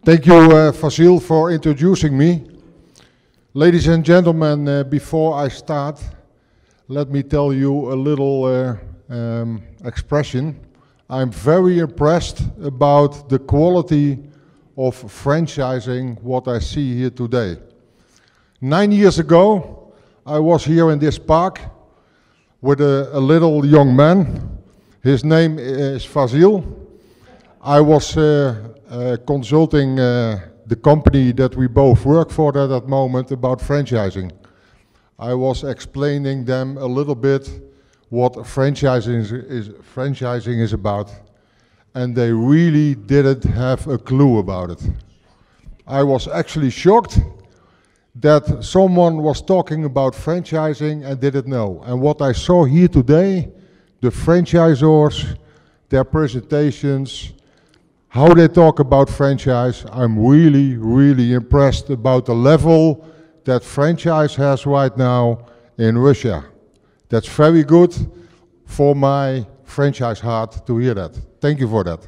Thank you, Vasil, for introducing me. Ladies and gentlemen, before I start, let me tell you a little expression. I'm very impressed about the quality of franchising what I see here today. 9 years ago, I was here in this park with a little young man. His name is Vasil. I was consulting the company that we both work for at that moment about franchising. I was explaining them a little bit what franchising is about, and they really didn't have a clue about it. I was actually shocked that someone was talking about franchising and didn't know. And what I saw here today, the franchisors, their presentations, how they talk about franchise, I'm really, really impressed about the level that franchise has right now in Russia. That's very good for my franchise heart to hear that. Thank you for that.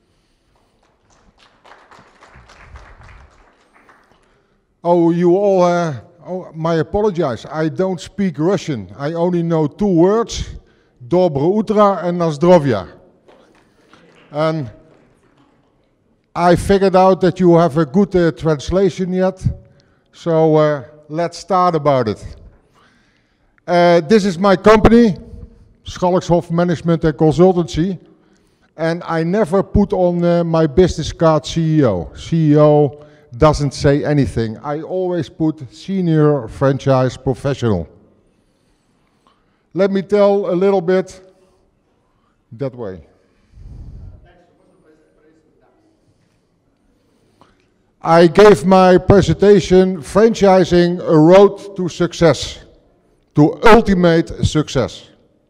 Oh, you all, my apologize. I don't speak Russian. I only know 2 words, Dobro utro and Nazdrovya. And I figured out that you have a good translation yet, so let's start about it. This is my company, Schalkshof Management and Consultancy, and I never put on my business card CEO. CEO doesn't say anything. I always put senior franchise professional. Let me tell a little bit that way. I gave my presentation, Franchising a Road to Success, to ultimate success.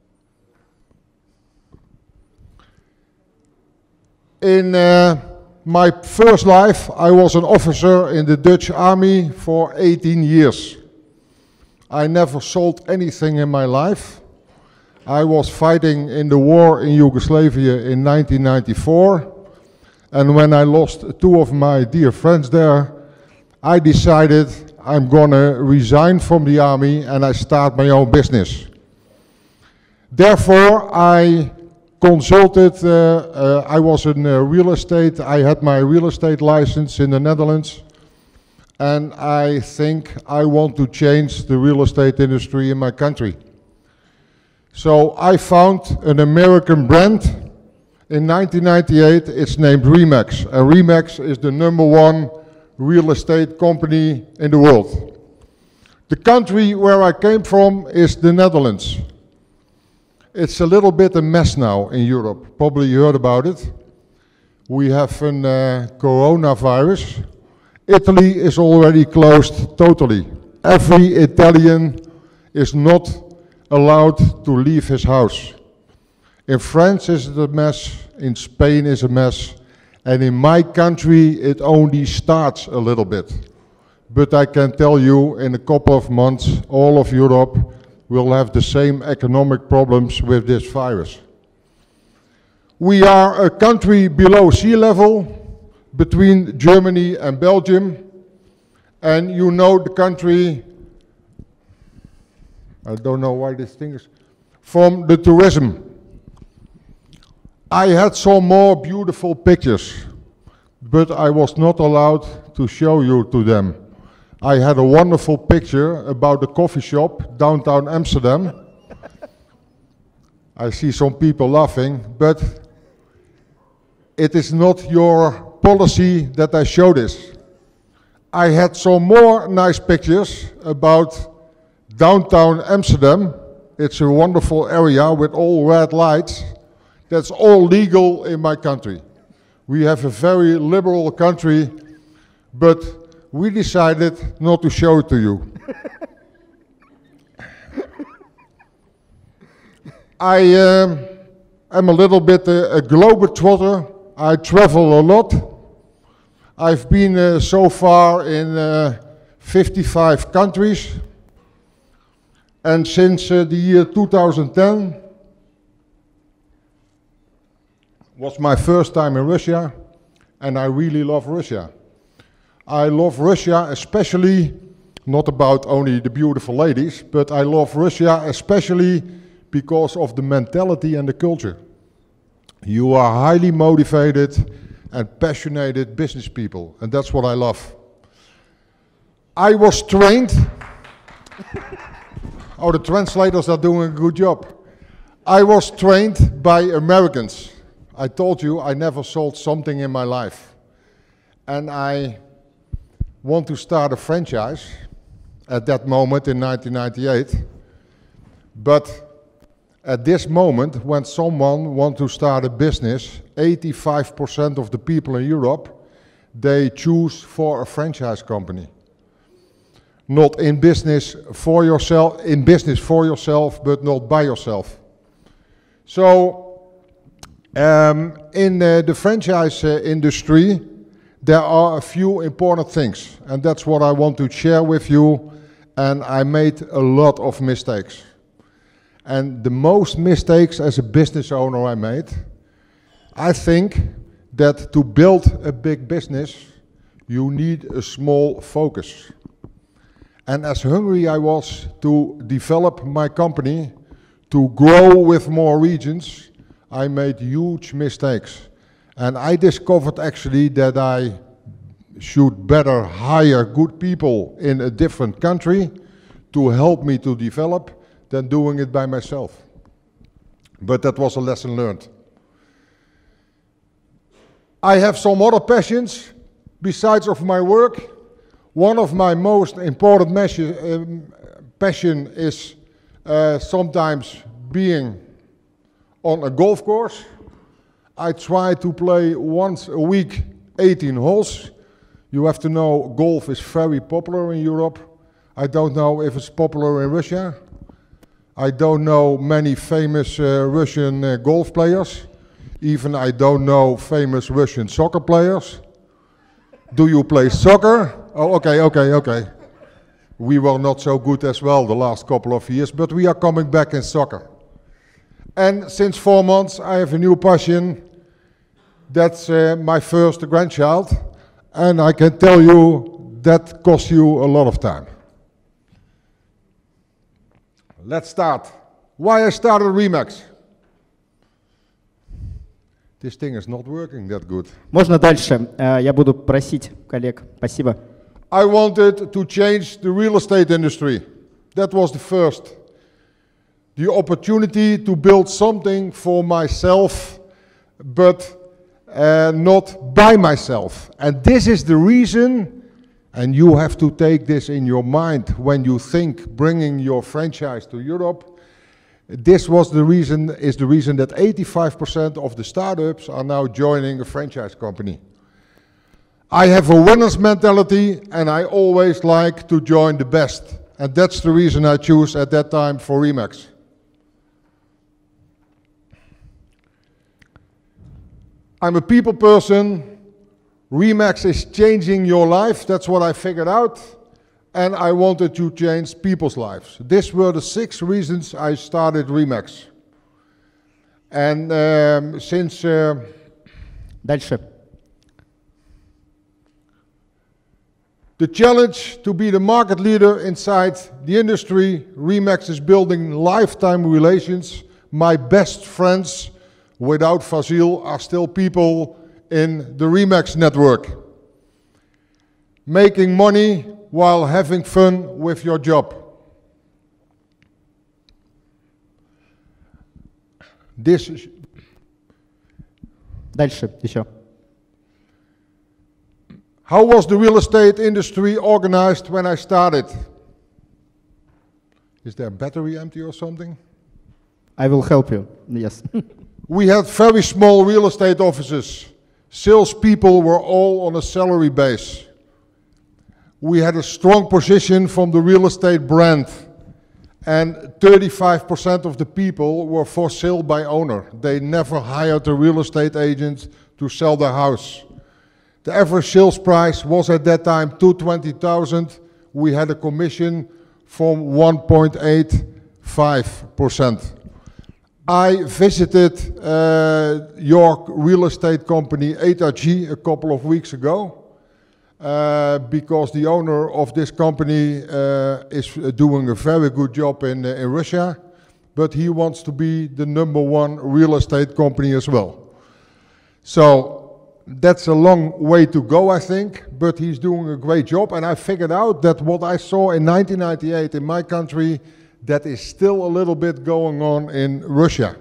In my first life, I was an officer in the Dutch Army for 18 years. I never sold anything in my life. I was fighting in the war in Yugoslavia in 1994. And when I lost 2 of my dear friends there, I decided I'm gonna resign from the army and I start my own business. Therefore, I consulted, I was in real estate, I had my real estate license in the Netherlands, and I think I want to change the real estate industry in my country. So I found an American brand. In 1998, it's named Remax, and Remax is the #1 real estate company in the world. The country where I came from is the Netherlands. It's a little bit a mess now in Europe. Probably you heard about it. We have a coronavirus. Italy is already closed totally. Every Italian is not allowed to leave his house. In France is it a mess, in Spain is a mess, and in my country it only starts a little bit. But I can tell you, in a couple of months, all of Europe will have the same economic problems with this virus. We are a country below sea level, between Germany and Belgium, and you know the country, I don't know why this thing is, from the tourism. I had some more beautiful pictures, but I was not allowed to show you to them. I had a wonderful picture about a coffee shop downtown Amsterdam. I see some people laughing, but it is not your policy that I show this. I had some more nice pictures about downtown Amsterdam. It's a wonderful area with all red lights. That's all legal in my country. We have a very liberal country, but we decided not to show it to you. I am a little bit a globetrotter. I travel a lot. I've been so far in 55 countries. And since the year 2010, was my first time in Russia, and I really love Russia. I love Russia, especially, not about only the beautiful ladies, but I love Russia especially because of the mentality and the culture. You are highly motivated and passionate business people, and that's what I love. I was trained. Oh, the translators are doing a good job. I was trained by Americans. I told you I never sold something in my life. And I want to start a franchise at that moment in 1998. But at this moment, when someone wants to start a business, 85% of the people in Europe, they choose for a franchise company. Not in business for yourself, but not by yourself. So, in the franchise industry, there are a few important things, and that's what I want to share with you, and I made a lot of mistakes. And the most mistakes as a business owner I made, I think that to build a big business, you need a small focus. And as hungry I was to develop my company, to grow with more regions, I made huge mistakes. And I discovered actually that I should better hire good people in a different country to help me to develop than doing it by myself. But that was a lesson learned. I have some other passions besides of my work. One of my most important passion is sometimes being on a golf course. I try to play once a week 18 holes. You have to know golf is very popular in Europe. I don't know if it's popular in Russia. I don't know many famous Russian golf players. Even I don't know famous Russian soccer players. Do you play soccer? Oh, okay. We were not so good as well the last couple of years, but we are coming back in soccer. And since 4 months, I have a new passion. That's my first grandchild. And I can tell you that costs you a lot of time. Let's start. Why I started Remax. This thing is not working that good. Можно дальше? Я буду просить коллег. Спасибо. I wanted to change the real estate industry. That was the first. The opportunity to build something for myself, but not by myself. And this is the reason, and you have to take this in your mind when you think bringing your franchise to Europe. This was the reason, is the reason that 85% of the startups are now joining a franchise company. I have a winner's mentality and I always like to join the best. And that's the reason I choose at that time for Remax. I'm a people person. Remax is changing your life. That's what I figured out. And I wanted to change people's lives. These were the 6 reasons I started Remax. And since... Дальше. The challenge to be the market leader inside the industry, Remax is building lifetime relations. My best friends, without Vasil, are still people in the Remax network. Making money while having fun with your job. Дальше еще. How was the real estate industry organized when I started? Is there a battery empty or something? I will help you. Yes. We had very small real estate offices. Salespeople were all on a salary base. We had a strong position from the real estate brand. And 35% of the people were for sale by owner. They never hired a real estate agent to sell their house. The average sales price was at that time 220,000. We had a commission from 1.85%. I visited your real estate company, HRG, a couple of weeks ago. because the owner of this company is doing a very good job in Russia, but he wants to be the #1 real estate company as well. So that's a long way to go, I think, but he's doing a great job. And I figured out that what I saw in 1998 in my country, that is still a little bit going on in Russia.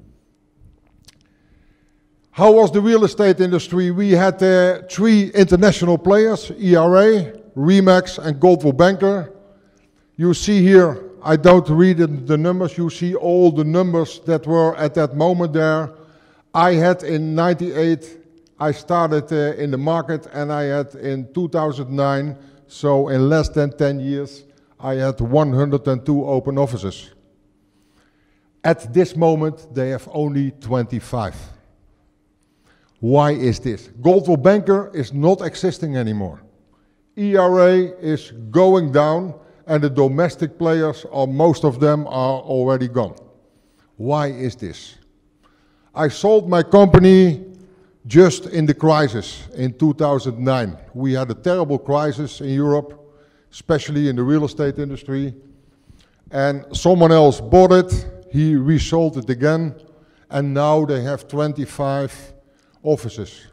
How was the real estate industry? We had 3 international players, ERA, Remax and Goldwell Banker. You see here, I don't read the numbers, you see all the numbers that were at that moment there. I had in 98, I started in the market, and I had in 2009, so in less than 10 years, I had 102 open offices. At this moment, they have only 25. Why is this? Goldwell Banker is not existing anymore. ERA is going down, and the domestic players, most of them are already gone. Why is this? I sold my company just in the crisis in 2009. We had a terrible crisis in Europe, especially in the real estate industry. And someone else bought it, he resold it again, and now they have 25 offices.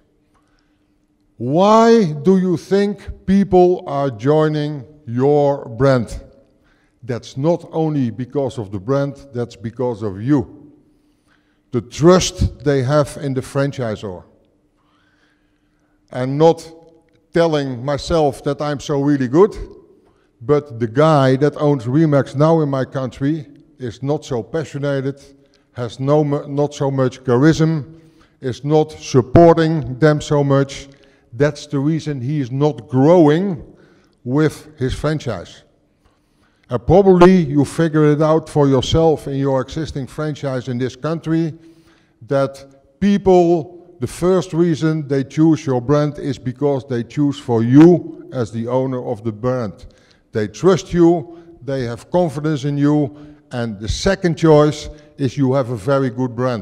Why do you think people are joining your brand? That's not only because of the brand, that's because of you. The trust they have in the franchisor. And not telling myself that I'm so really good, but the guy that owns Remax now in my country is not so passionate, has not so much charisma, is not supporting them so much. That's the reason he is not growing with his franchise. And probably you figure it out for yourself in your existing franchise in this country, that people, the first reason they choose your brand is because they choose for you as the owner of the brand. They trust you, they have confidence in you, and the second choice is you have a very good brand.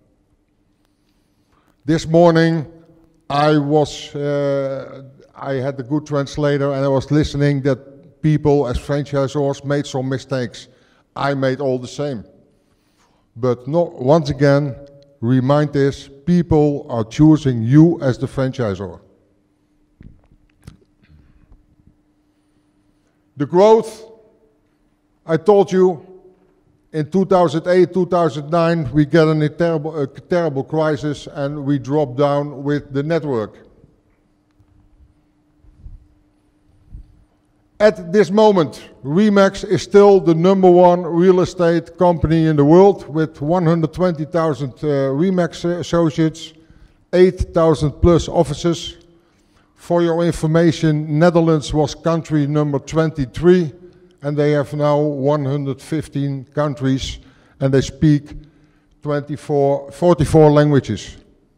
This morning I had a good translator, and I was listening that people as franchisors made some mistakes. I made all the same. But once again, remind this, people are choosing you as the franchisor. The growth, I told you, in 2008, 2009, we get a terrible crisis, and we drop down with the network. At this moment, Remax is still the #1 real estate company in the world with 120,000 Remax associates, 8,000 plus offices. For your information, Netherlands was country number 23, and they have now 115 countries, and they speak 44 languages.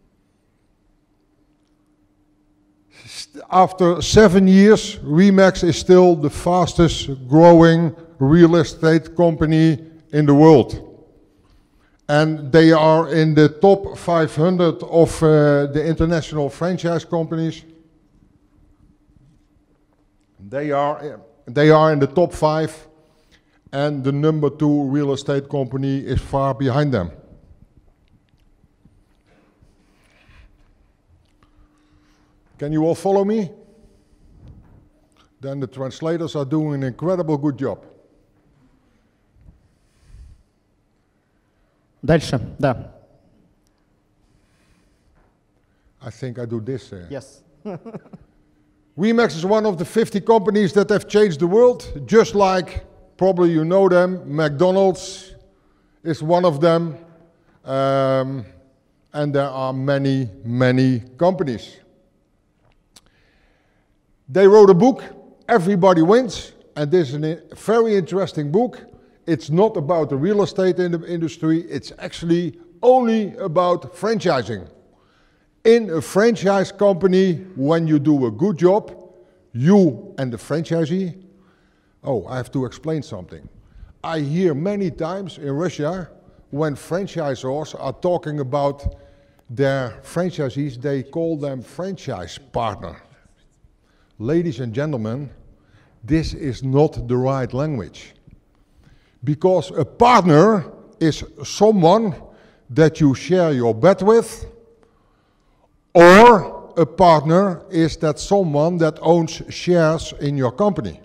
After 7 years, Remax is still the fastest growing real estate company in the world. And they are in the top 500 of the international franchise companies. They are in the top 5, and the #2 real estate company is far behind them. Can you all follow me? Then the translators are doing an incredible good job. Дальше, да. I think I do this. Yes. Remax is one of the 50 companies that have changed the world, just like, probably you know them, McDonald's is one of them, and there are many, many companies. They wrote a book, Everybody Wins, and this is a very interesting book. It's not about the real estate industry, it's actually only about franchising. In a franchise company, when you do a good job, you and the franchisee, I have to explain something. I hear many times in Russia, when franchisors are talking about their franchisees, they call them franchise partner. Ladies and gentlemen, this is not the right language. Because a partner is someone that you share your bed with, or a partner is that someone that owns shares in your company.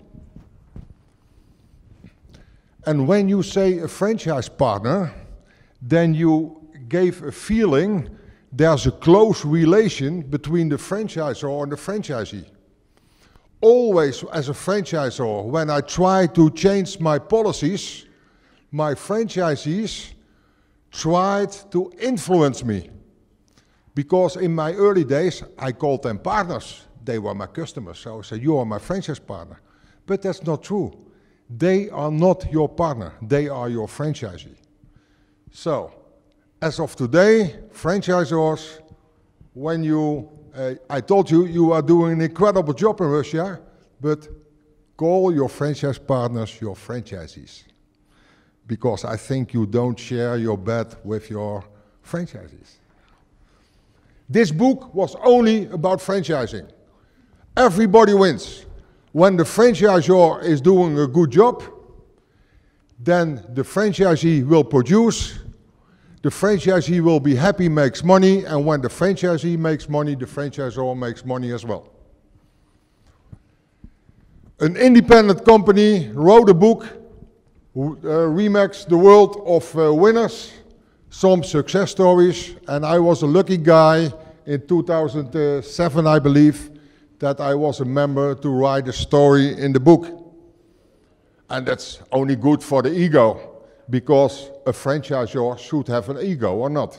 And when you say a franchise partner, then you gave a feeling there's a close relation between the franchisor and the franchisee. Always as a franchisor, when I try to change my policies, my franchisees tried to influence me. Because in my early days, I called them partners. They were my customers, so I said, you are my franchise partner. But that's not true. They are not your partner, they are your franchisee. So, as of today, franchisors, when I told you, you are doing an incredible job in Russia, but call your franchise partners your franchisees. Because I think you don't share your bed with your franchisees. This book was only about franchising. Everybody wins. When the franchisor is doing a good job, then the franchisee will produce, the franchisee will be happy, makes money, and when the franchisee makes money, the franchisor makes money as well. An independent company wrote a book, Remax, the World of Winners, some success stories, and I was a lucky guy in 2007, I believe, that I was a member to write a story in the book. And that's only good for the ego, because a franchisor should have an ego or not.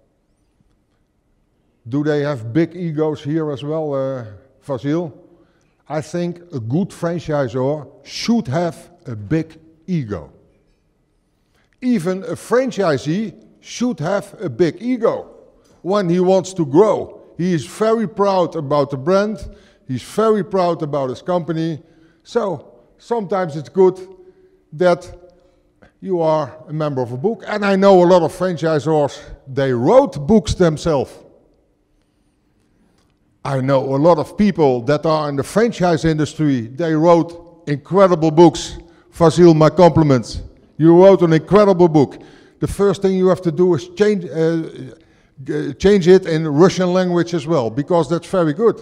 Do they have big egos here as well, Vasil? I think a good franchisor should have a big ego. Even a franchisee should have a big ego when he wants to grow. He is very proud about the brand, he's very proud about his company, so sometimes it's good that you are a member of a book. And I know a lot of franchisors, they wrote books themselves. I know a lot of people that are in the franchise industry, they wrote incredible books. Vasil, my compliments. You wrote an incredible book. The first thing you have to do is change it in Russian language as well, because that's very good.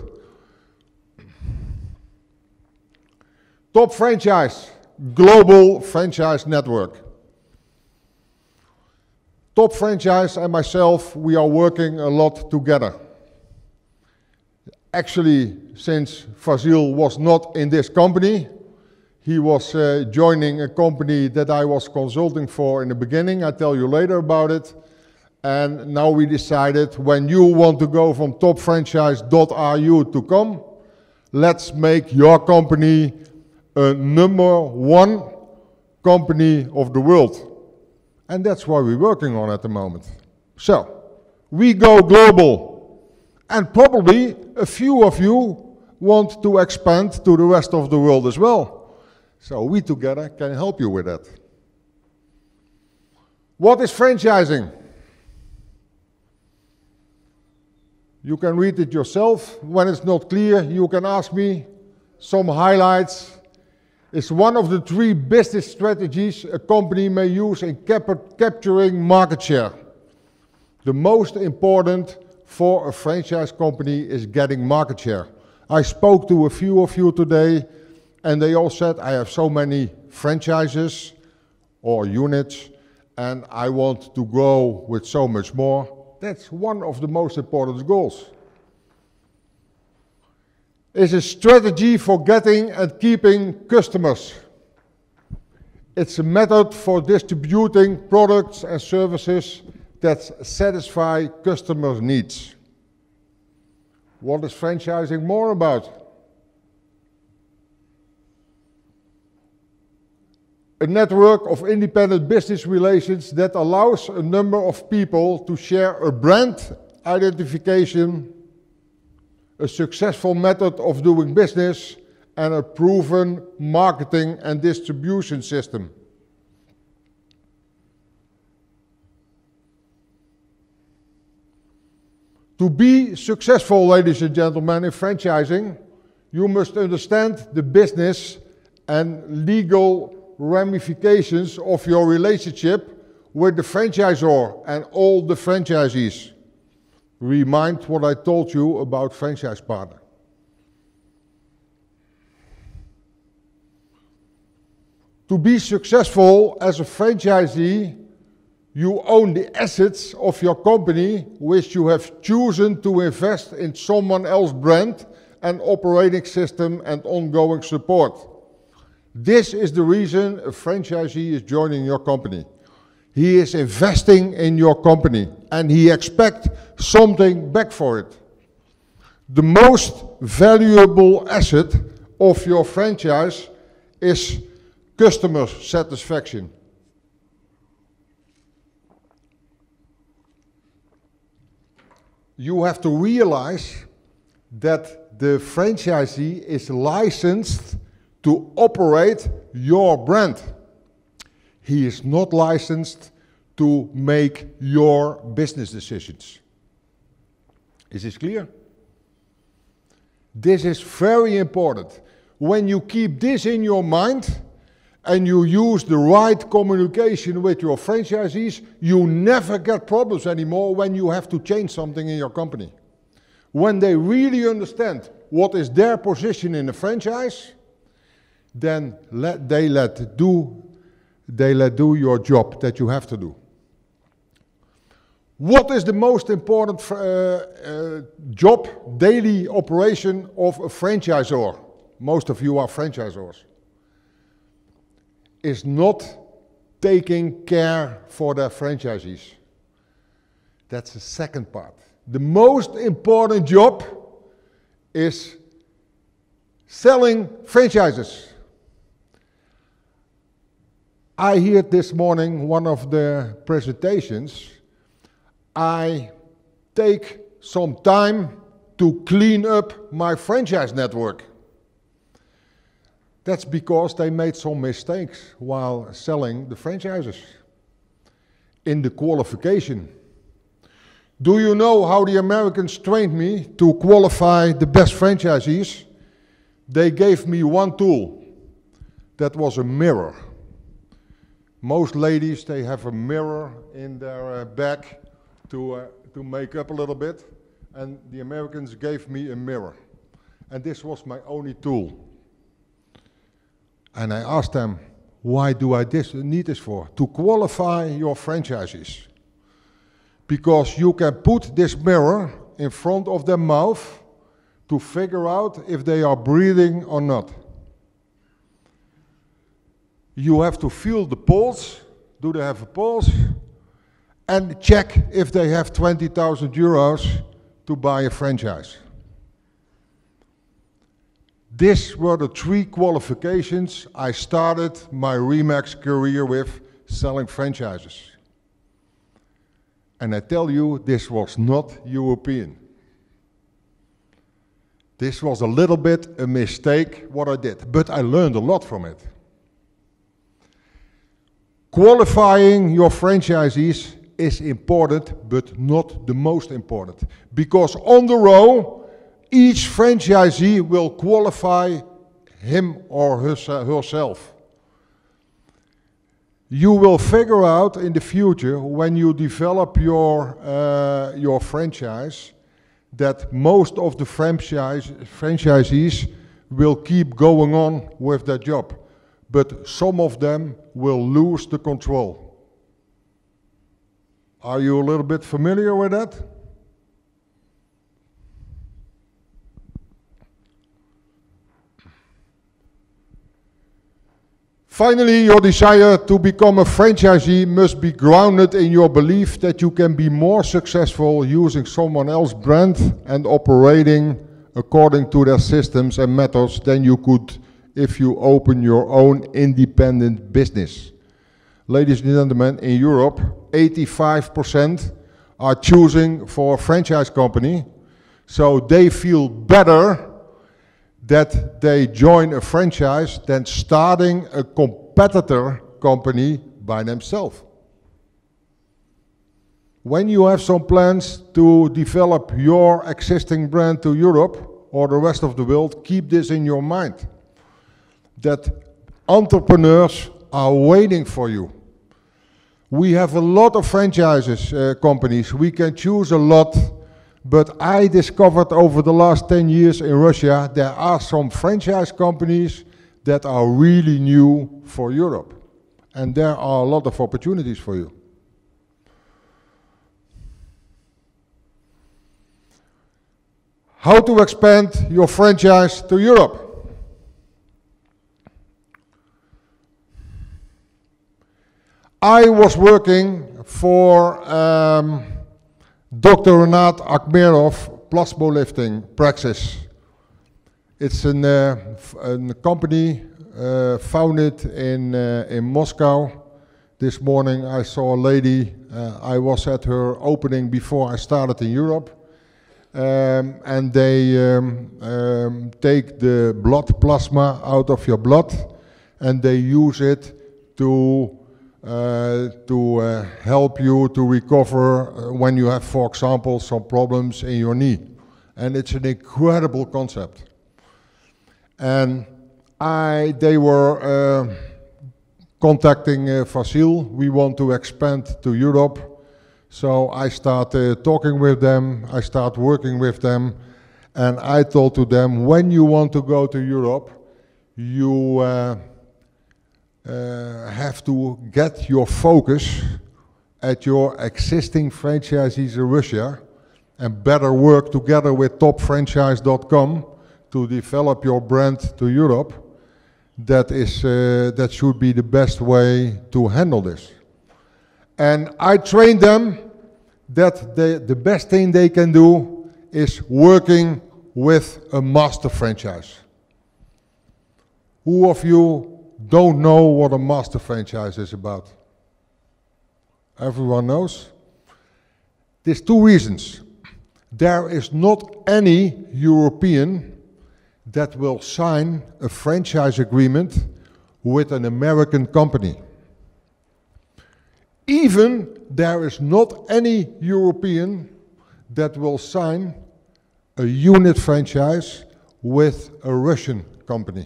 Top Franchise, global franchise network. Top Franchise and myself, we are working a lot together. Actually, since Vasil was not in this company, he was joining a company that I was consulting for in the beginning. I'll tell you later about it. And now we decided, when you want to go from topfranchise.ru to come, let's make your company a #1 company of the world. And that's what we're working on at the moment. So, we go global. And probably a few of you want to expand to the rest of the world as well. So we together can help you with that. What is franchising? You can read it yourself. When it's not clear, you can ask me. Some highlights. It's one of the 3 business strategies a company may use in capturing market share. The most important for a franchise company is getting market share. I spoke to a few of you today, and they all said, I have so many franchises or units, and I want to grow with so much more. That's one of the most important goals. It's a strategy for getting and keeping customers. It's a method for distributing products and services that satisfy customers' needs. What is franchising more about? A network of independent business relations that allows a number of people to share a brand identification, a successful method of doing business, and a proven marketing and distribution system. To be successful, ladies and gentlemen, in franchising, You must understand the business and legal ramifications of your relationship with the franchisor and all the franchisees. Remind what I told you about franchise partner. To be successful as a franchisee, you own the assets of your company which you have chosen to invest in someone else's brand and operating system and ongoing support. This is the reason a franchisee is joining your company. He is investing in your company and he expects something back for it. The most valuable asset of your franchise is customer satisfaction. You have to realize that the franchisee is licensed to operate your brand. He is not licensed to make your business decisions. Is this clear? This is very important. When you keep this in your mind and you use the right communication with your franchisees, you never get problems anymore when you have to change something in your company. When they really understand what is their position in the franchise, then they let do your job that you have to do. What is the most important job, daily operation of a franchisor? Most of you are franchisors. Is not taking care for their franchisees. That's the second part. The most important job is selling franchises. I heard this morning one of the presentations. I take some time to clean up my franchise network. That's because they made some mistakes while selling the franchises in the qualification. Do you know how the Americans trained me to qualify the best franchisees? They gave me one tool. That was a mirror. Most ladies, they have a mirror in their bag to make up a little bit. And the Americans gave me a mirror. And this was my only tool. And I asked them, why do I need this for? To qualify your franchisees. Because you can put this mirror in front of their mouth to figure out if they are breathing or not. You have to feel the pulse. Do they have a pulse? And check if they have 20,000 euros to buy a franchise. These were the 3 qualifications I started my Remax career with, selling franchises. And I tell you, this was not European. This was a little bit a mistake what I did, but I learned a lot from it. Qualifying your franchisees is important, but not the most important. Because on the row, each franchisee will qualify him or herself. You will figure out in the future, when you develop your franchise, that most of the franchisees will keep going on with their job, but some of them will lose the control. Are you a little bit familiar with that? Finally, your desire to become a franchisee must be grounded in your belief that you can be more successful using someone else's brand and operating according to their systems and methods than you could if you open your own independent business. Ladies and gentlemen, in Europe, 85% are choosing for a franchise company, so they feel better that they join a franchise than starting a competitor company by themselves. When you have some plans to develop your existing brand to Europe, or the rest of the world, keep this in your mind. That entrepreneurs are waiting for you. We have a lot of franchises companies. We can choose a lot, but I discovered over the last 10 years in Russia, there are some franchise companies that are really new for Europe. And there are a lot of opportunities for you. How to expand your franchise to Europe? I was working for Dr. Renat Akhmerov Plasmolifting Praxis. It's a company founded in Moscow. This morning I saw a lady, I was at her opening before I started in Europe. And they take the blood plasma out of your blood and they use it to help you to recover when you have, for example, some problems in your knee. And it's an incredible concept. And they were contacting Vasil. We want to expand to Europe. So I started talking with them, I started working with them, and I told to them, when you want to go to Europe, you have to get your focus at your existing franchisees in Russia and better work together with topfranchise.com to develop your brand to Europe. That should be the best way to handle this. And I trained them that the best thing they can do is working with a master franchise. Who of you don't know what a master franchise is about? Everyone knows? There's two reasons. There is not any European that will sign a franchise agreement with an American company. Even there is not any European that will sign a unit franchise with a Russian company.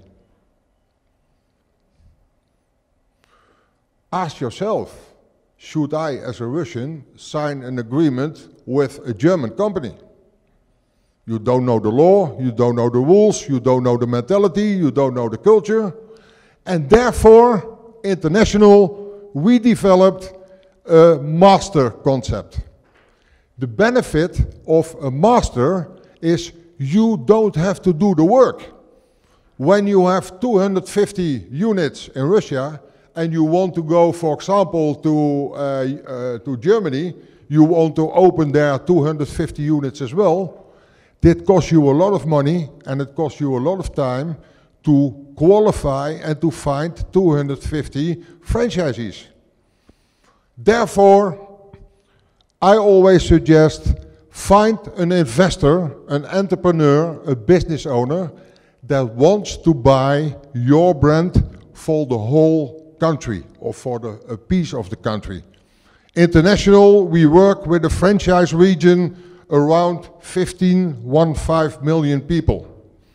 Ask yourself, should I, as a Russian, sign an agreement with a German company? You don't know the law, you don't know the rules, you don't know the mentality, you don't know the culture. And therefore, international, we developed a master concept. The benefit of a master is you don't have to do the work. When you have 250 units in Russia and you want to go, for example, to Germany, you want to open there 250 units as well, that costs you a lot of money and it costs you a lot of time to qualify and to find 250 franchisees. Therefore, I always suggest find an investor, an entrepreneur, a business owner that wants to buy your brand for the whole country or for a piece of the country. International, we work with a franchise region around 15 million people.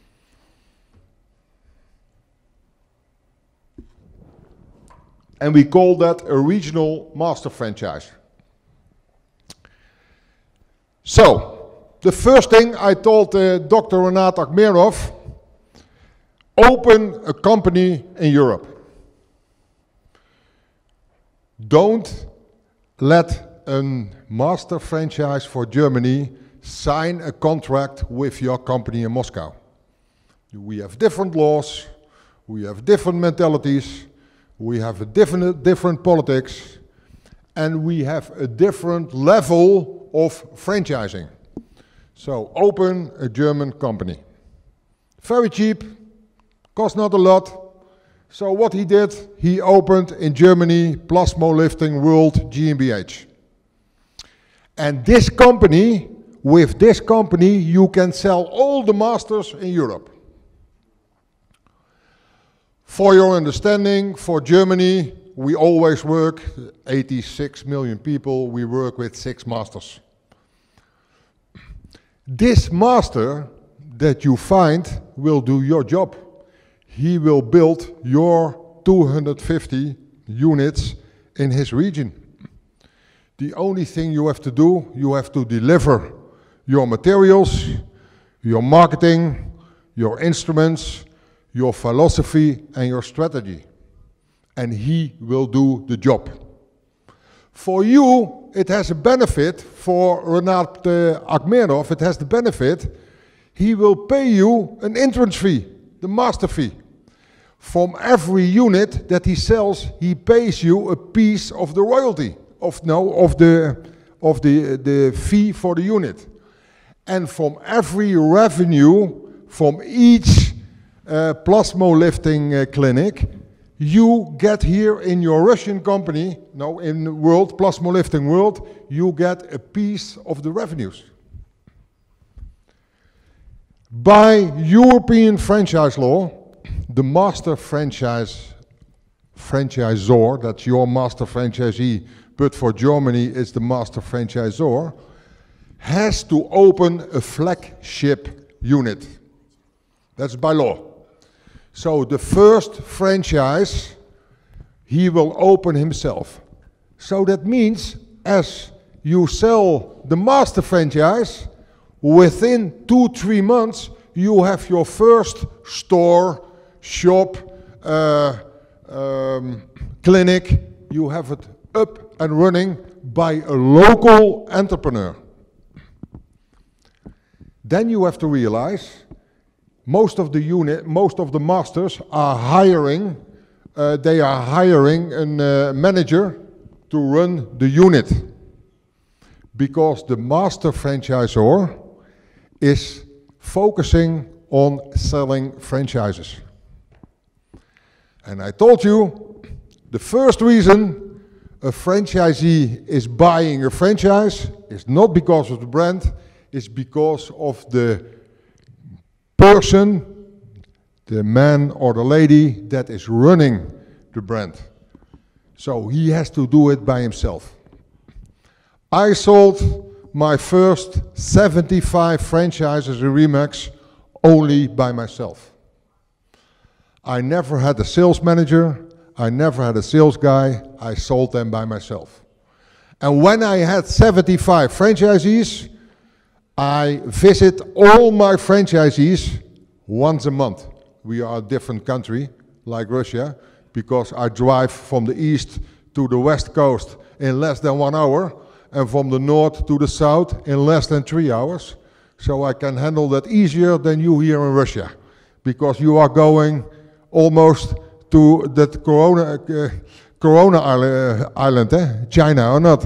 And we call that a regional master franchise. So, the first thing I told Dr. Renat Akhmerov, open a company in Europe. Don't let a master franchise for Germany sign a contract with your company in Moscow. We have different laws, we have different mentalities, we have a different politics, and we have a different level of franchising. So open a German company. Very cheap, cost not a lot. So what he did, he opened in Germany Plasmolifting World GmbH. And this company, with this company, you can sell all the masters in Europe. For your understanding, for Germany, we always work, 86 million people, we work with 6 masters. This master that you find will do your job. He will build your 250 units in his region. The only thing you have to do, you have to deliver your materials, your marketing, your instruments, your philosophy and your strategy. And he will do the job. For you, it has a benefit. For Renat Akhmedov, it has the benefit. He will pay you an entrance fee, the master fee. From every unit that he sells, he pays you a piece of the royalty, of the fee for the unit. And from every revenue, from each plasmo lifting clinic, you get here in your Russian company, no, in the world, plasmo lifting world, you get a piece of the revenues. By European franchise law, the master franchisor, that's your master franchisee, but for Germany it's the master franchisor, has to open a flagship unit. That's by law. So the first franchise he will open himself. So that means as you sell the master franchise, within 2-3 months you have your first store, shop, clinic, you have it up and running by a local entrepreneur. Then you have to realize most of the masters are hiring, they are hiring a manager to run the unit. Because the master franchisor is focusing on selling franchises. And I told you, the first reason a franchisee is buying a franchise is not because of the brand, it's because of the person, the man or the lady that is running the brand. So he has to do it by himself. I sold my first 75 franchises in Remax only by myself. I never had a sales manager, I never had a sales guy, I sold them by myself. And when I had 75 franchisees, I visit all my franchisees once a month. We are a different country, like Russia, because I drive from the east to the west coast in less than 1 hour, and from the north to the south in less than 3 hours. So I can handle that easier than you here in Russia, because you are going almost to that Corona island, China or not?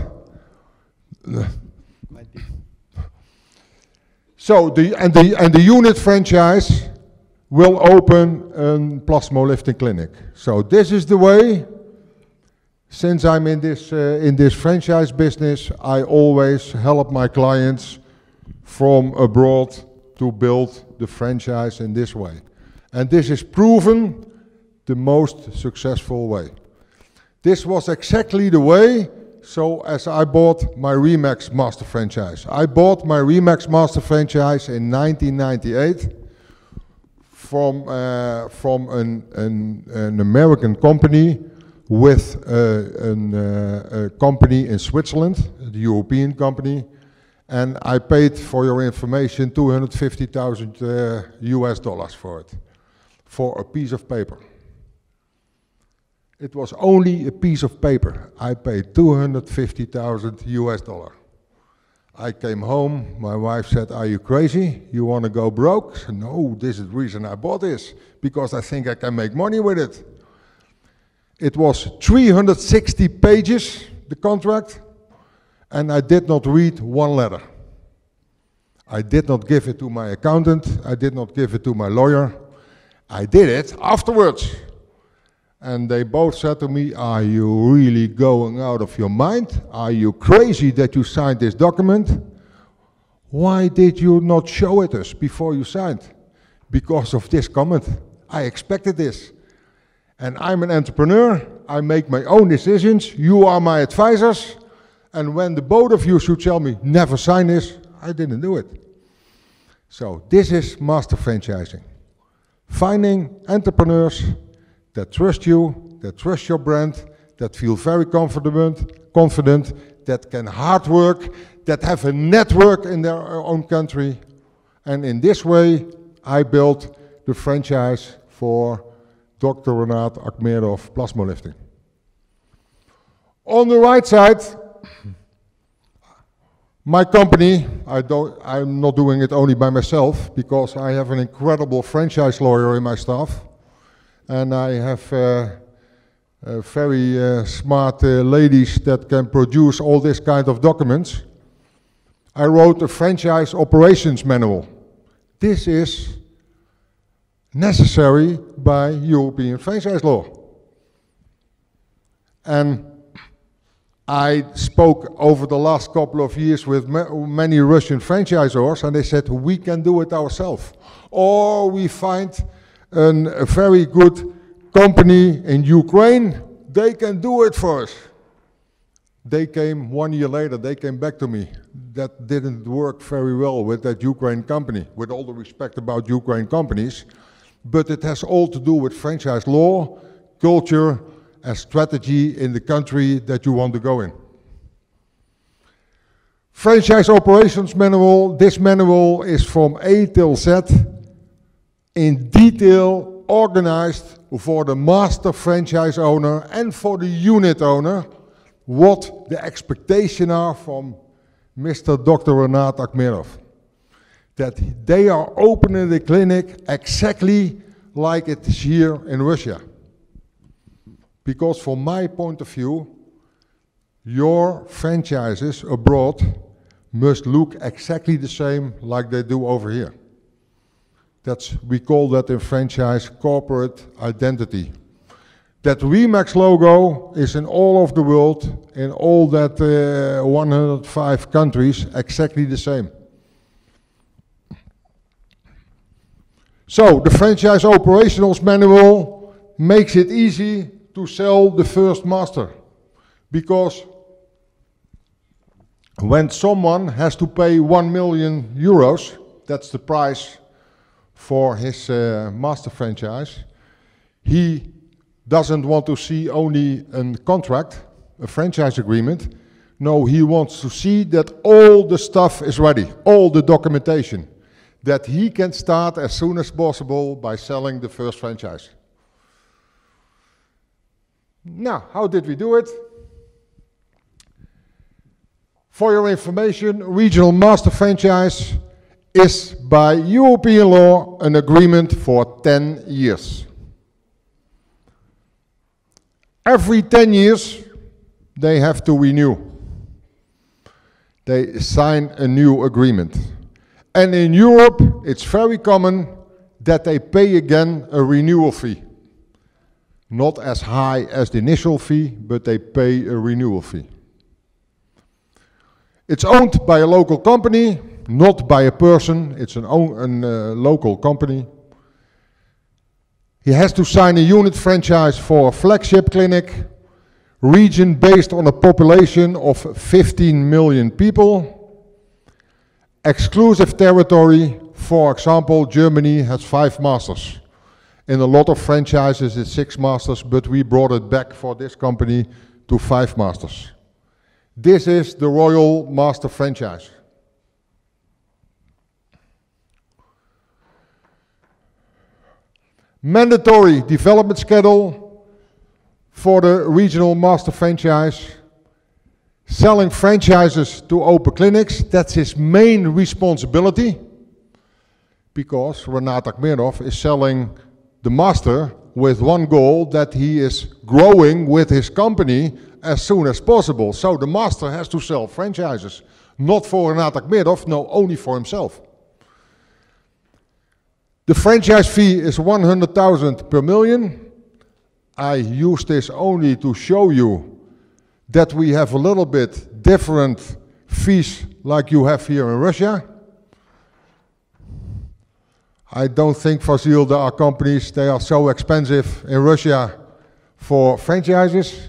So the unit franchise will open a plasmo lifting clinic. So this is the way. Since I'm in this franchise business, I always help my clients from abroad to build the franchise in this way. And this is proven the most successful way. This was exactly the way, so as I bought my Remax master franchise. I bought my Remax master franchise in 1998 from an American company with a company in Switzerland, the European company, and I paid, for your information, $250,000 US for it, for a piece of paper. It was only a piece of paper. I paid $250,000 US. I came home, my wife said, "Are you crazy? You want to go broke?" I said, "No, this is the reason I bought this, because I think I can make money with it." It was 360 pages, the contract, and I did not read one letter. I did not give it to my accountant, I did not give it to my lawyer. I did it afterwards. And they both said to me, "Are you really going out of your mind? Are you crazy that you signed this document? Why did you not show it us before you signed?" Because of this comment. I expected this. And I'm an entrepreneur, I make my own decisions, you are my advisors, and when the both of you should tell me, never sign this, I didn't do it. So this is master franchising. Finding entrepreneurs that trust you, that trust your brand, that feel very confident, that can hard work, that have a network in their own country. And in this way, I built the franchise for Dr. Renaat Akhmedov plasmalifting. On the right side, my company, I'm not doing it only by myself, because I have an incredible franchise lawyer in my staff, and I have very smart ladies that can produce all this kind of documents. I wrote a franchise operations manual. This is necessary by European franchise law. And I spoke over the last couple of years with many Russian franchisors, and they said, we can do it ourselves. Or we find a very good company in Ukraine, they can do it for us. They came 1 year later, they came back to me. That didn't work very well with that Ukraine company, with all the respect about Ukraine companies, but it has all to do with franchise law, culture, and strategy in the country that you want to go in. Franchise operations manual, this manual is from A till Z, in detail organized for the master franchise owner and for the unit owner, what the expectations are from Mr. Dr. Renaat Akhmedov. That they are opening the clinic exactly like it is here in Russia. Because from my point of view, your franchises abroad must look exactly the same like they do over here. We call that in franchise corporate identity. That Remax logo is in all of the world, in all that 105 countries, exactly the same. So the franchise operationals manual makes it easy to sell the first master, because when someone has to pay 1 million euros, that's the price for his master franchise, he doesn't want to see only a contract, a franchise agreement. No, he wants to see that all the stuff is ready, all the documentation, that he can start as soon as possible by selling the first franchise. Now, how did we do it? For your information, regional master franchise is by European law an agreement for 10 years. Every 10 years, they have to renew. They sign a new agreement. And in Europe, it's very common that they pay again a renewal fee. Not as high as the initial fee, but they pay a renewal fee. It's owned by a local company, not by a person. It's a local company. He has to sign a unit franchise for a flagship clinic, region based on a population of 15 million people. Exclusive territory, for example, Germany has 5 masters. In a lot of franchises it's 6 masters, but we brought it back for this company to 5 masters. This is the Royal Master Franchise. Mandatory development schedule for the regional master franchise. Selling franchises to open clinics, that's his main responsibility, because Renaat Akhmedov is selling the master with one goal, that he is growing with his company as soon as possible. So the master has to sell franchises, not for Renaat Akhmedov, no, only for himself. The franchise fee is 100,000 per million. I use this only to show you that we have a little bit different fees like you have here in Russia. I don't think, Vasil, there are companies, they are so expensive in Russia for franchises.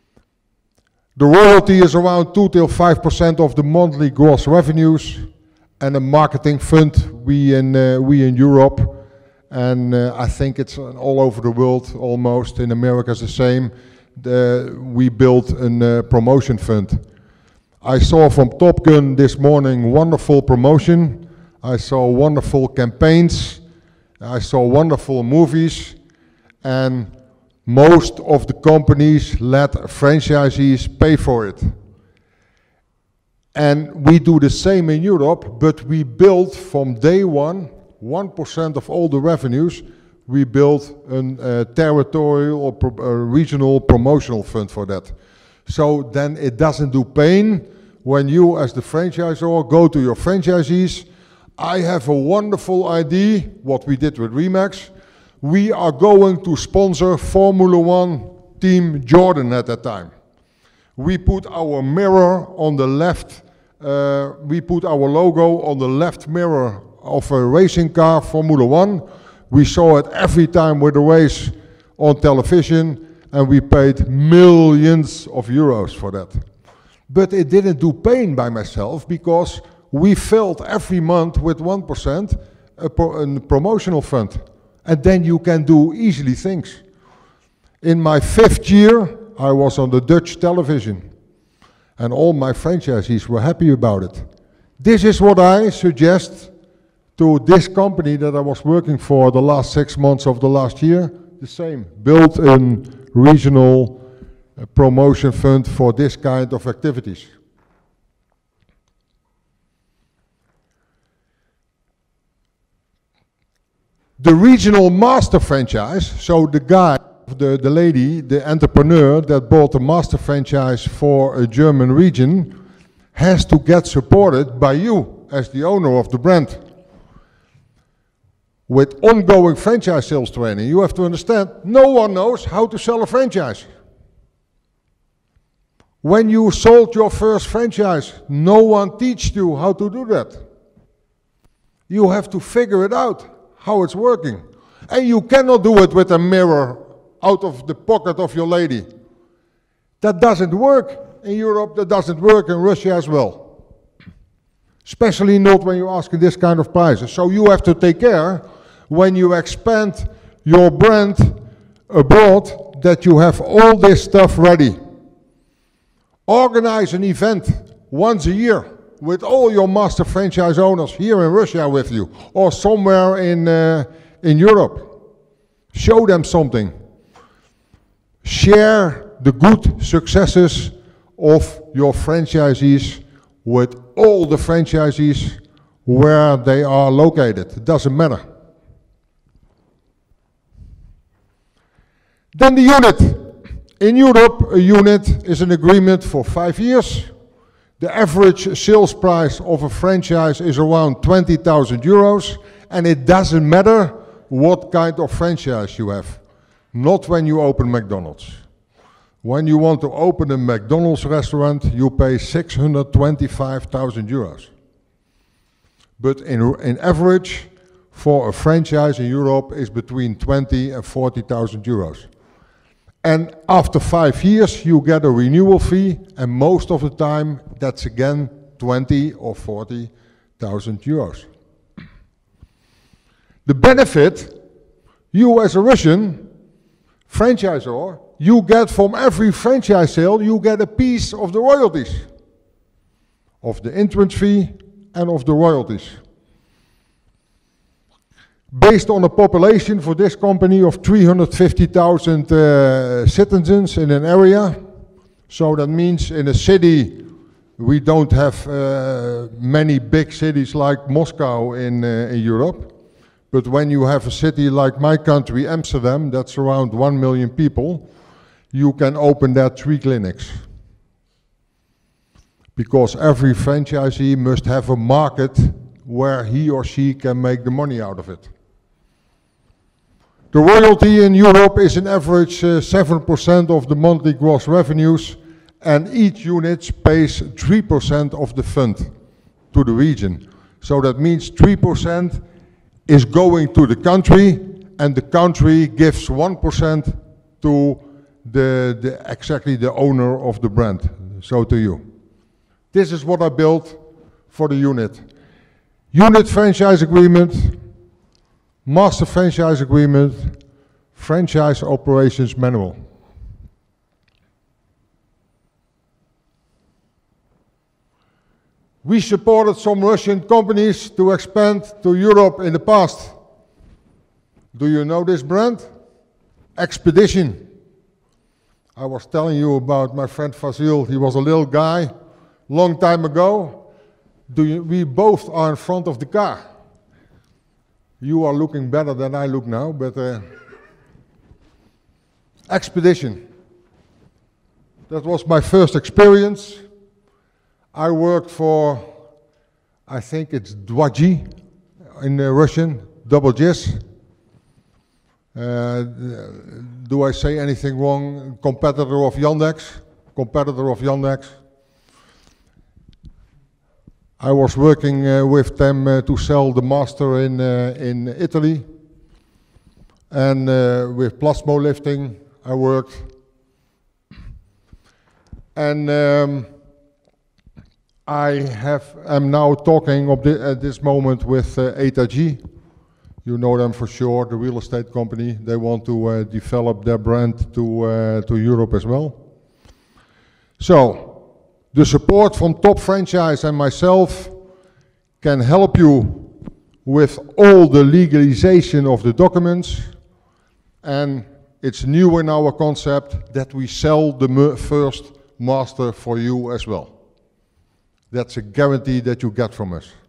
The royalty is around 2 till 5% of the monthly gross revenues, and a marketing fund, we in Europe, and I think it's all over the world almost. In America it's the same. We built a promotion fund. I saw from Top Gun this morning wonderful promotion. I saw wonderful campaigns. I saw wonderful movies, and most of the companies let franchisees pay for it. And we do the same in Europe, but we built from day one, 1% of all the revenues, we built a territorial or a regional promotional fund for that. So then it doesn't do pain when you as the franchisor go to your franchisees. I have a wonderful idea, what we did with Remax. We are going to sponsor Formula One Team Jordan at that time. We put our mirror on the left, we put our logo on the left mirror of a racing car, Formula One. We saw it every time with the race on television, and we paid millions of euros for that. But it didn't do pain by myself, because we filled every month with 1% a promotional fund. And then you can do easily things. In my 5th year, I was on the Dutch television, and all my franchisees were happy about it. This is what I suggest to this company that I was working for the last 6 months of the last year. The same, build a regional promotion fund for this kind of activities. The regional master franchise, so the guy, the lady, the entrepreneur that bought the master franchise for a German region, has to get supported by you as the owner of the brand. With ongoing franchise sales training, you have to understand, no one knows how to sell a franchise. When you sold your first franchise, no one teaches you how to do that. You have to figure it out, how it's working. And you cannot do it with a mirror out of the pocket of your lady. That doesn't work in Europe, that doesn't work in Russia as well. Especially not when you're asking this kind of prices. So you have to take care when you expand your brand abroad that you have all this stuff ready. Organize an event once a year with all your master franchise owners here in Russia with you, or somewhere in Europe. Show them something. Share the good successes of your franchisees with all the franchisees where they are located. It doesn't matter. Then the unit. In Europe, a unit is an agreement for 5 years. The average sales price of a franchise is around 20,000 euros, and it doesn't matter what kind of franchise you have. Not when you open McDonald's. When you want to open a McDonald's restaurant, you pay 625,000 euros. But in average, for a franchise in Europe is between 20 and 40,000 euros. And after 5 years, you get a renewal fee, and most of the time, that's again 20 or 40,000 euros. The benefit, you as a Russian franchisor, you get from every franchise sale, you get a piece of the royalties, of the entrance fee and of the royalties. Based on a population for this company of 350,000 citizens in an area, so that means in a city, we don't have many big cities like Moscow in Europe, but when you have a city like my country, Amsterdam, that's around 1 million people, you can open there 3 clinics. Because every franchisee must have a market where he or she can make the money out of it. The royalty in Europe is an average 7% of the monthly gross revenues, and each unit pays 3% of the fund to the region. So that means 3% is going to the country, and the country gives 1% to exactly the owner of the brand, so to you. This is what I built for the unit. Unit franchise agreement, master franchise agreement, franchise operations manual. We supported some Russian companies to expand to Europe in the past. Do you know this brand? Expedition. I was telling you about my friend Vasil. He was a little guy, long time ago. We both are in front of the car. You are looking better than I look now, but Expedition. That was my first experience. I worked for, I think it's Dwaji in Russian, double Jis. Do I say anything wrong? Competitor of Yandex. Competitor of Yandex. I was working with them to sell the master in Italy. And with plasmo lifting I worked. And I'm now talking at this moment with ETAG. You know them for sure, the real estate company. They want to develop their brand to Europe as well. So, the support from Top Franchise and myself can help you with all the legalization of the documents. And it's new in our concept that we sell the first master for you as well. That's a guarantee that you get from us.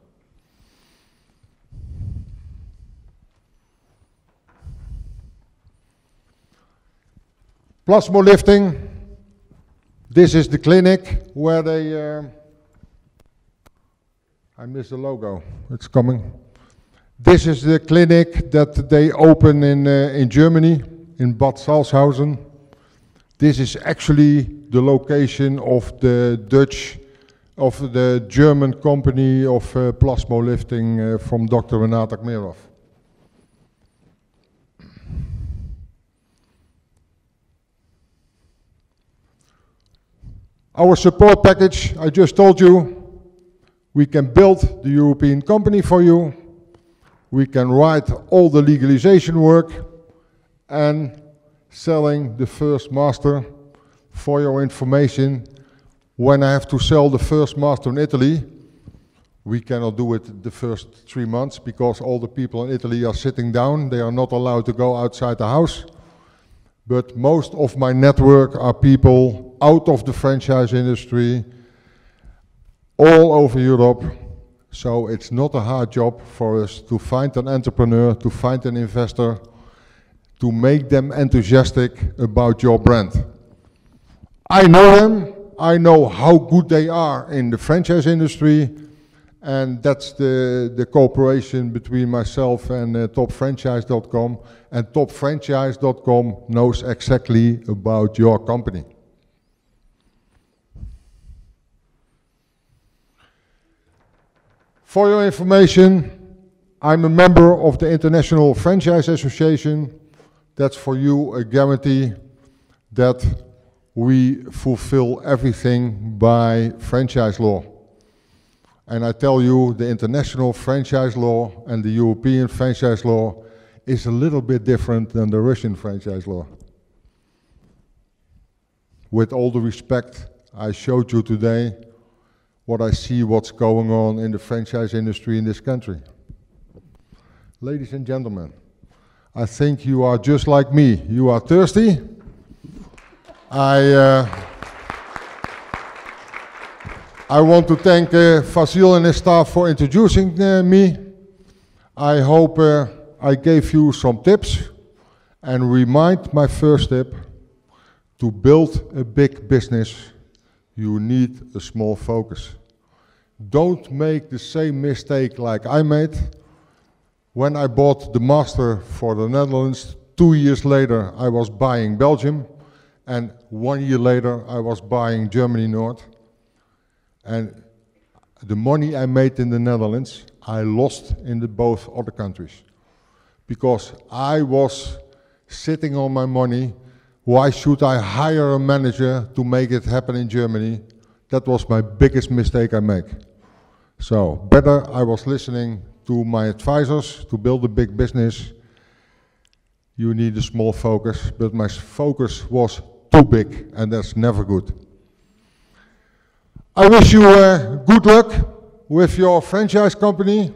Plasmo lifting. This is the clinic where they... I missed the logo. It's coming. This is the clinic that they open in Germany, in Bad Salzhausen. This is actually the location of the German company of plasmo lifting from Dr. Renat Akhmerov. Our support package, I just told you, we can build the European company for you, we can write all the legalization work, and selling the first master. For your information, when I have to sell the first master in Italy, we cannot do it the first 3 months because all the people in Italy are sitting down, they are not allowed to go outside the house. But most of my network are people out of the franchise industry, all over Europe. So it's not a hard job for us to find an entrepreneur, to find an investor, to make them enthusiastic about your brand. I know them, I know how good they are in the franchise industry, and that's the cooperation between myself and topfranchise.com. And topfranchise.com knows exactly about your company. For your information, I'm a member of the International Franchise Association. That's for you a guarantee that we fulfill everything by franchise law. And I tell you, the international franchise law and the European franchise law is a little bit different than the Russian franchise law. With all the respect, I showed you today what I see what's going on in the franchise industry in this country. Ladies and gentlemen, I think you are just like me. You are thirsty. I want to thank Vasil and his staff for introducing me. I hope I gave you some tips, and remind my first tip: to build a big business, you need a small focus. Don't make the same mistake like I made. When I bought the master for the Netherlands, 2 years later I was buying Belgium, and 1 year later I was buying Germany North. And the money I made in the Netherlands, I lost in both other countries. Because I was sitting on my money. Why should I hire a manager to make it happen in Germany? That was my biggest mistake I made. So better I was listening to my advisors to build a big business. You need a small focus, but my focus was too big, and that's never good. I wish you good luck with your franchise company.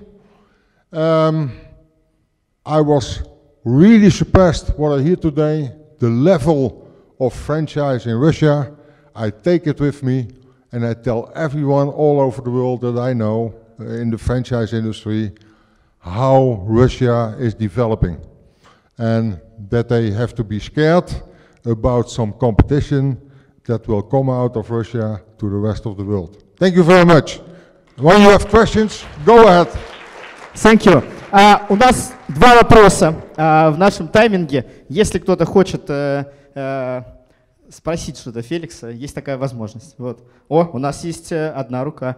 I was really surprised what I hear today, the level of franchise in Russia. I take it with me and I tell everyone all over the world that I know in the franchise industry how Russia is developing, and that they have to be scared about some competition that will come out of Russia to the rest of the world. Thank you very much. When you have questions, go ahead. Thank you. У нас два вопроса в нашем тайминге. Если кто-то хочет спросить что-то Феликса, есть такая возможность. Вот. О, у нас есть одна рука.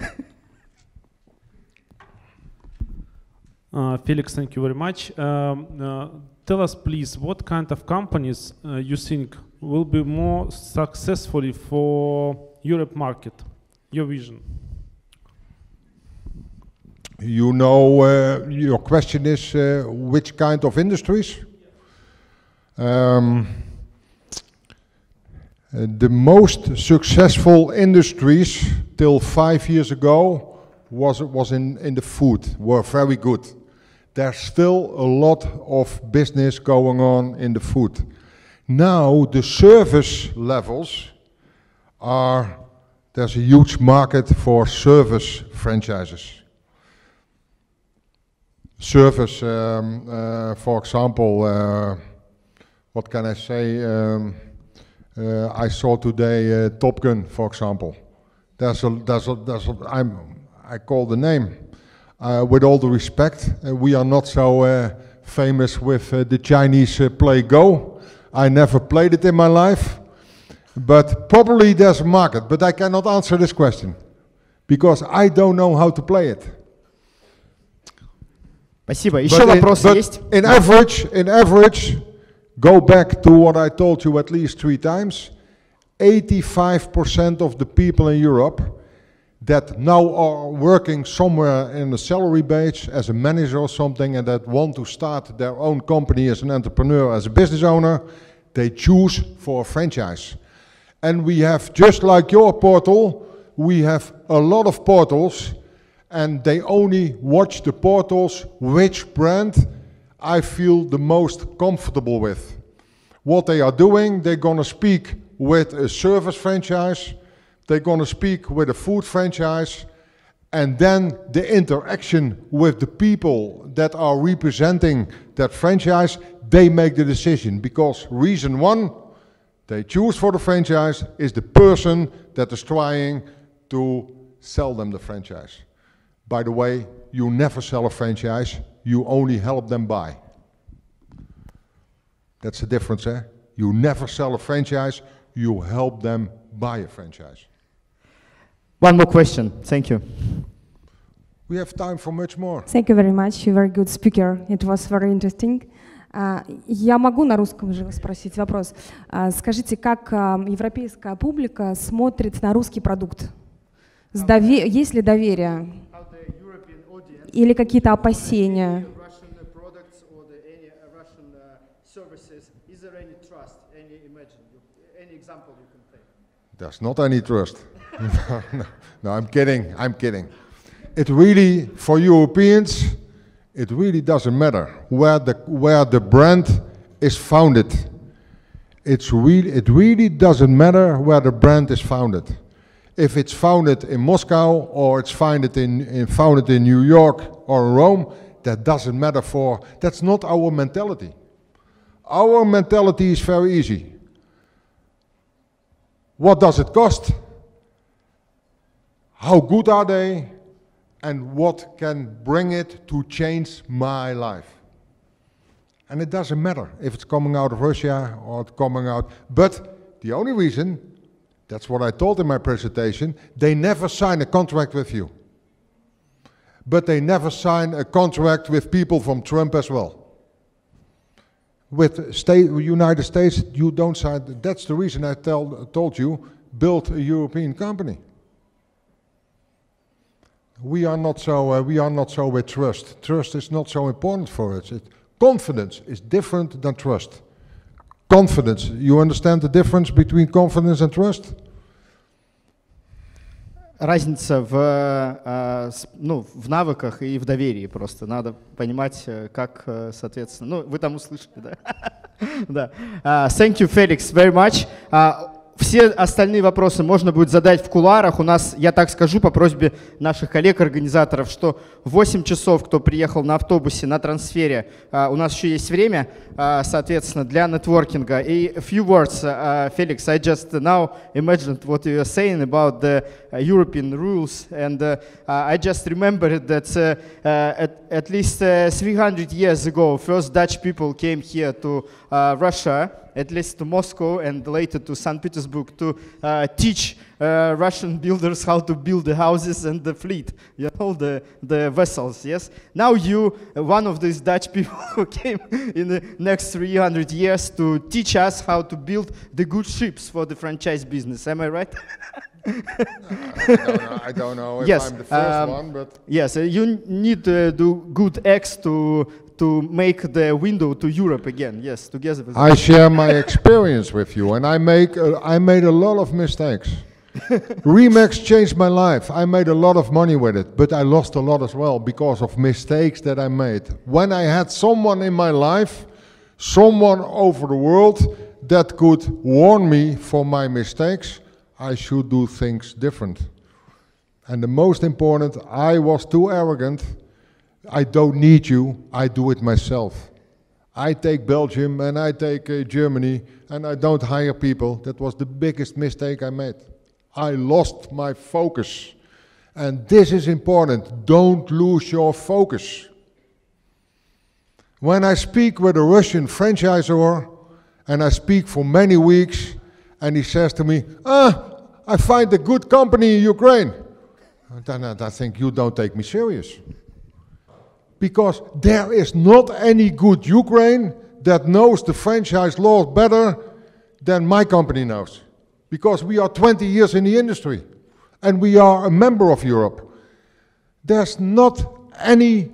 Felix, thank you very much. Tell us, please, what kind of companies you think will be more successfully for Europe market? Your vision. You know, your question is which kind of industries? The most successful industries till 5 years ago was in the food, were very good. There's still a lot of business going on in the food. Now the service levels are, there's a huge market for service franchises. Service, for example, what can I say? I saw today Top Gun, for example. I call the name. With all the respect, we are not so famous with the Chinese play Go. I never played it in my life, but probably there's a market. But I cannot answer this question because I don't know how to play it. Спасибо. Еще вопросы есть? In average, go back to what I told you at least 3 times. 85% of the people in Europe that now are working somewhere in a salary base as a manager or something and that want to start their own company as an entrepreneur, as a business owner, they choose for a franchise. And we have, just like your portal, we have a lot of portals, and they only watch the portals which brand I feel the most comfortable with. What they are doing, they're going to speak with a service franchise, they're going to speak with a food franchise, and then the interaction with the people that are representing that franchise, they make the decision. Because reason one, they choose for the franchise is the person that is trying to sell them the franchise. By the way, you never sell a franchise, you only help them buy. That's the difference, eh? You never sell a franchise, you help them buy a franchise. One more question. Thank you. We have time for much more. Thank you very much. You're a very good speaker. It was very interesting. Я могу на русском же спросить вопрос. Скажите, как европейская публика смотрит на русский продукт? Есть ли доверие? Или какие-то опасения? There's not any trust. No, I'm kidding. It really, for Europeans, it really doesn't matter where the brand is founded. It really doesn't matter where the brand is founded. If it's founded in Moscow or it's founded in New York or in Rome, that doesn't matter that's not our mentality. Our mentality is very easy. What does it cost? How good are they? And what can bring it to change my life? And it doesn't matter if it's coming out of Russia or it's coming out. But the only reason, that's what I told in my presentation, they never sign a contract with you. But they never sign a contract with people from Trump as well. With United States, you don't sign. That's the reason I told you, build a European company. We are not so with trust. Trust is not so important for us. Confidence is different than trust. Confidence. You understand the difference between confidence and trust? Разница в навыках и в доверии просто. Надо понимать, как, соответственно... вы там услышали, да? Да. Thank you, Felix, very much. Все остальные вопросы можно будет задать в кулуарах. У нас, я так скажу, по просьбе наших коллег-организаторов, что в 8 часов, кто приехал на автобусе, на трансфере, у нас еще есть время, соответственно, для нетворкинга. И a few words, Felix, I just now imagined what you were saying about the European rules, and I just remembered that at least 300 years ago, first Dutch people came here to Russia, at least to Moscow and later to St. Petersburg, to teach Russian builders how to build the houses and the fleet, the vessels, yes? Now you, one of these Dutch people who came in the next 300 years to teach us how to build the good ships for the franchise business. Am I right? I don't know if yes, I'm the first one, but... Yes, you need to do good acts to make the window to Europe again. Yes, together with I share my experience with you, and I made a lot of mistakes. Remax changed my life. I made a lot of money with it, but I lost a lot as well because of mistakes that I made. When I had someone in my life, someone over the world that could warn me for my mistakes, I should do things different. And the most important, I was too arrogant. I don't need you, I do it myself. I take Belgium and I take Germany and I don't hire people. That was the biggest mistake I made. I lost my focus. And this is important, don't lose your focus. When I speak with a Russian franchisor and I speak for many weeks and he says to me, I find a good company in Ukraine. Then I think you don't take me serious. Because there is not any good Ukraine that knows the franchise law better than my company knows. Because we are 20 years in the industry and we are a member of Europe. There's not any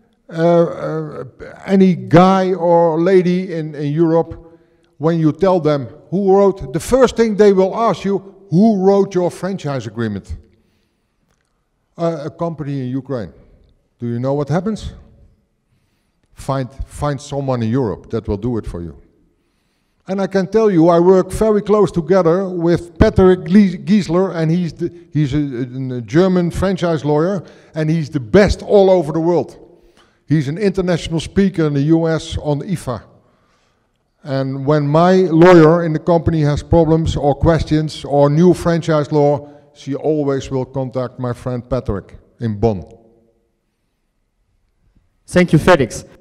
guy or lady in Europe, when you tell them who wrote, the first thing they will ask you, who wrote your franchise agreement? A company in Ukraine. Do you know what happens? Find someone in Europe that will do it for you. And I can tell you, I work very close together with Patrick Giesler, and he's a German franchise lawyer, and he's the best all over the world. He's an international speaker in the US on IFA. And when my lawyer in the company has problems or questions or new franchise law, she always will contact my friend Patrick in Bonn. Thank you, Felix.